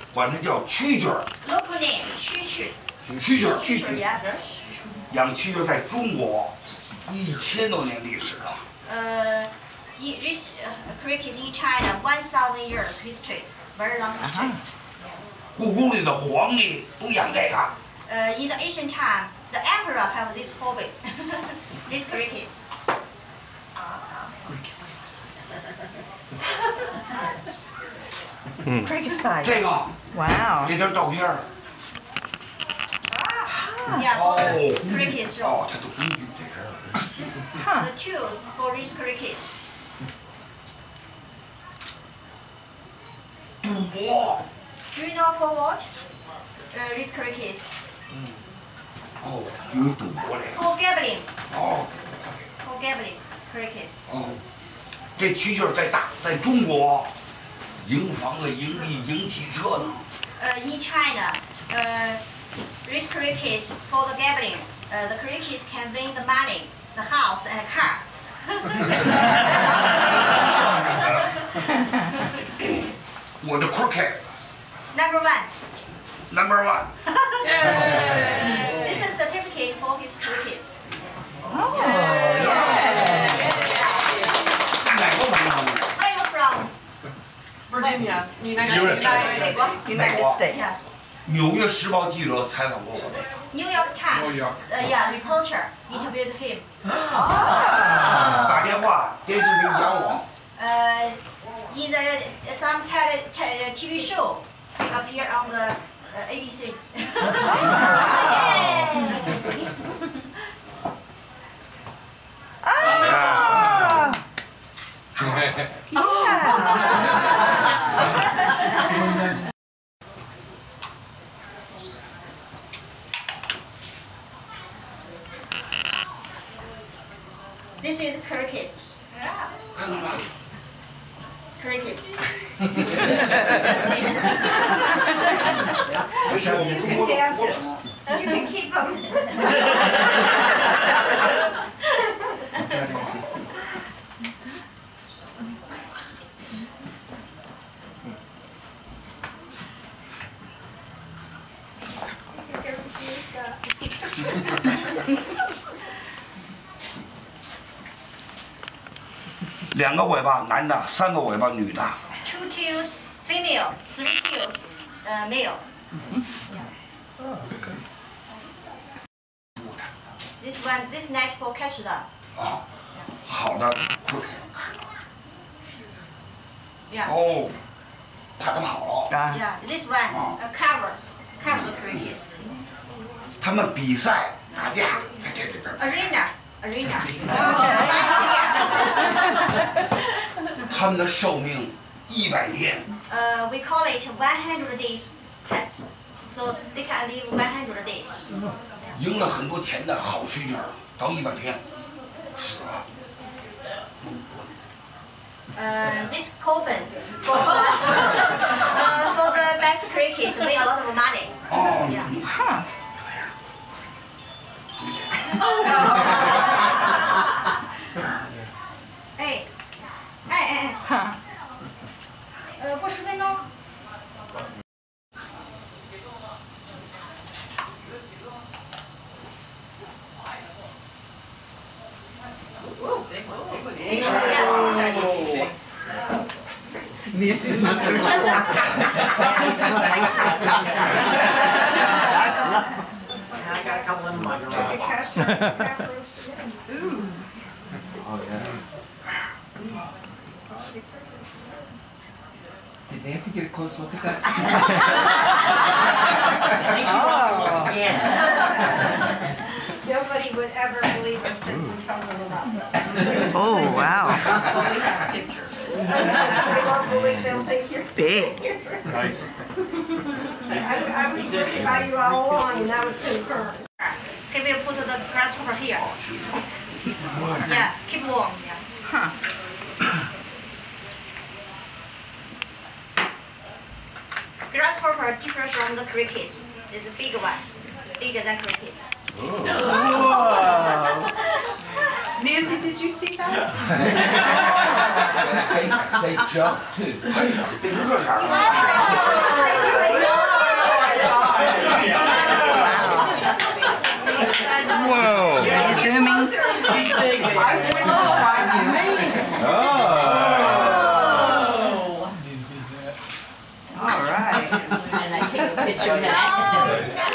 管它叫蛐蛐儿。 Local name 蛐蛐。 蛐蛐儿。 蛐蛐 yes。 养蛐蛐在中国1000多年历史了。 This cricket in China 1000 years history, very long history. 故宫里的皇帝都养这个。 In the ancient time, the emperor have this hobby, this cricket. cricket fight. 这个。 Wow. 这张照片。 Yeah, for the cricket show. 哦，它的工具这是。 The tools for this cricket. 赌博。 Do you know for what? This cricket. 哦，有赌博这个。 For gambling. 哦。 For gambling cricket. 哦，这蛐蛐在中国赢房子、赢地、赢汽车呢。 In China, this cricket for the gambling. The cricket can win the money, the house and car. 我的 cricket Number 1. number 1。 This is certificate for his cricket. Oh, yeah. 哪个朋友？ Where are you from? Virginia, United United States. Yeah. 纽约时报记者采访过我。 New York Times. Yeah, reporter interviewed him. 打电话，电视里讲我。 In the some TV show appear on the ABC. Ah. This is cricket. 看看吧。 Cricket. 这是我们中国的国手。 You can keep them. 2个尾巴男的，3个尾巴女的。 2 tails female, 3 tails male. Yeah. This net for catch them. 啊，好的 cricket。 Yeah. 哦，怕他跑了。 Yeah. This one cover the crickets. 他们比赛打架在这里边。 Arena. 他们的寿命100天。 We call it 100 days pets. So they can live 100 days. 赢了很多钱的好蛐蛐儿，到100天死了。 This coffin for the best crickets win a lot of money. 哦， Yeah. 你看。 过10分钟。 Nancy's not so sure. I got a couple in my Ooh. Oh, yeah. Did Nancy get a close look at that? Oh, yeah. Nobody would ever believe us if we told them about that. Oh, wow. Well, we have pictures. They won't believe they'll think you're. Big. Nice. I was worried about you all along, and that was confirmed. Can we put the grasshopper here? Yeah, keep warm. Yeah. Huh. Grasshopper different from the crickets. It's a big one, bigger than crickets. Whoa. Nancy, did you see that? They jump too. 嘿，变成这色儿了。 Zooming. He's big. I wouldn't drive you. Oh. All right. And I take a picture of that.